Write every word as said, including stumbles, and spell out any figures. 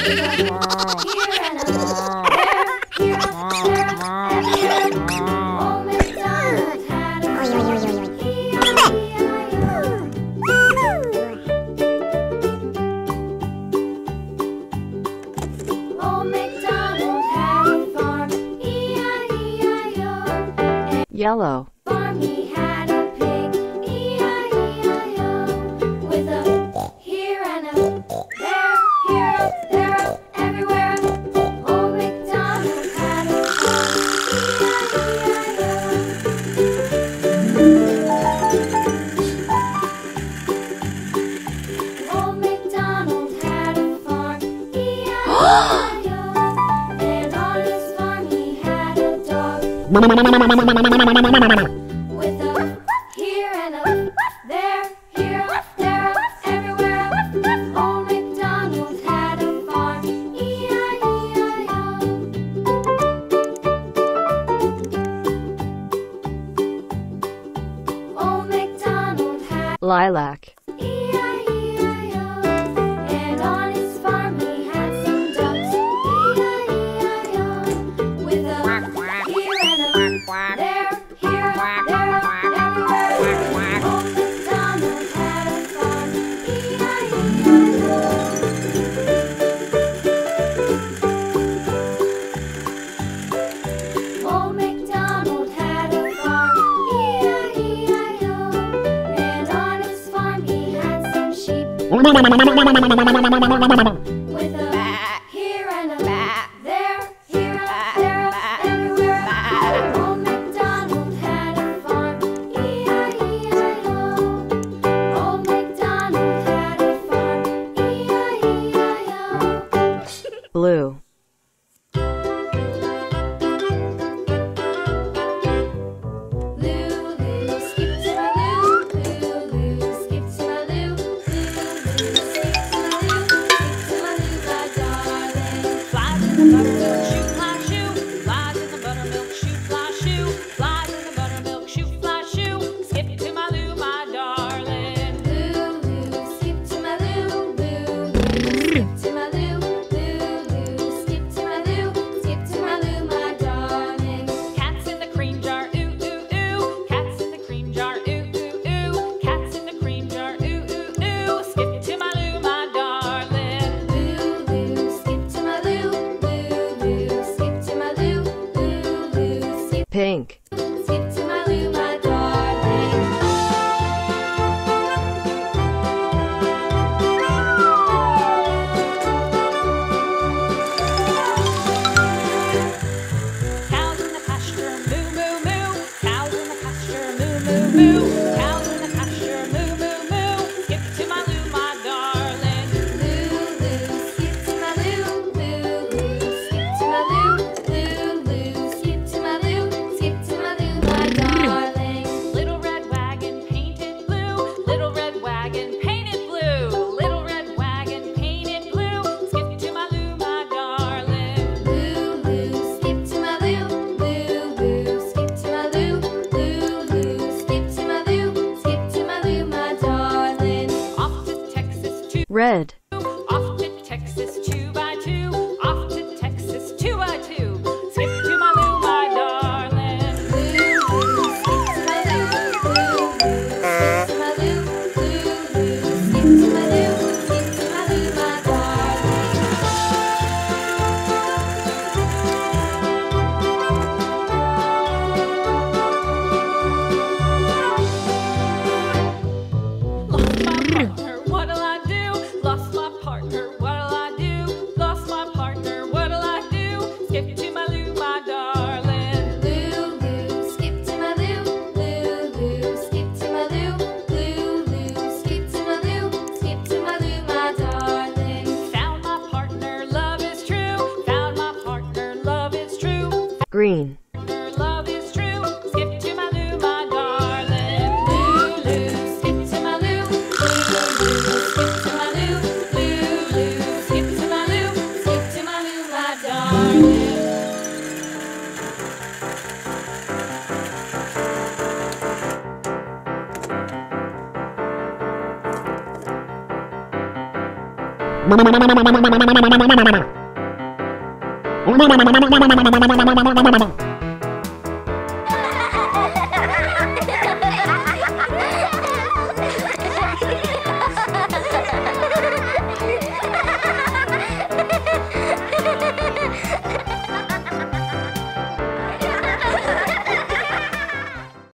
Yellow. Farm, he had a pig, E I E I O, with a here and a there, here up, there up, everywhere up. Old MacDonald had a farm, E I E I O. Old MacDonald had a farm, E I E I O, and on his farm he had a dog. With a here and a there, here, there, up, everywhere up. Old MacDonald had a farm, E I E I O. Old MacDonald had Lilac. E I E I O. And on his farm he had some ducks, E I E I O. With a here and a there, here, there, everywhere. Old MacDonald had a farm, E I E I O. Old MacDonald had a farm, E I E I O. And on his farm he had some sheep. With a here and a there, here, there, everywhere. Old MacDonald had a farm, E I E I O. Old MacDonald had a farm, E I E I O. Blue. Loo, Loo, skip to my Loo, Loo, Loo, skip to my Loo, Loo, Loo, skip to my Loo, skip to my Loo, my darling. Flies in the buttermilk, shoe, fly, shoe. Flies in the buttermilk, shoe, fly, shoe. Flies in the buttermilk, shoe, fly, shoe. Skip to my Lou, my darling. Loo, Loo, skip to my Loo, Loo, Loo, skip to my Loo, Loo, Loo, skip to my Loo, skip to my Loo, my darling. Cats in the cream jar, ooh, ooh, ooh. Cats in the cream jar, ooh, ooh, ooh. Cats in the cream jar, ooh, ooh, ooh. Skip to my Lou, my darling. Loo, Loo, skip to my Loo, Loo, Loo, skip to my Loo, Loo, Loo, skip, Pink. skip to my Loo, my darling. Cows in the pasture, moo, moo, moo. Cows in the pasture, moo, moo, moo. Cows in the pasture, moo, moo, moo. Skip to my Lou, my darling. Loo, Loo, skip to my Loo, Loo, Loo, skip to my Loo, Loo, Loo, skip to my Loo, skip to my Loo, my darling. Little red wagon painted blue. Little red wagon painted blue. Little red wagon painted blue. Skip to my Lou, my darling. Loo, Loo, skip to my Loo, Loo, Loo, skip to my Loo, Loo, Loo, skip to my Loo, skip to my Loo, my darling. Off to Texas two. Red. Off to Texas two by two. Off to Texas two by two. Skip to my Lou, my darling. Loo, Loo, skip to my Loo, Loo, Loo, skip to my Loo, Loo, Loo, skip to my Loo, skip to my Loo, my darling. Lost my partner, what'll I do? Lost my Bye.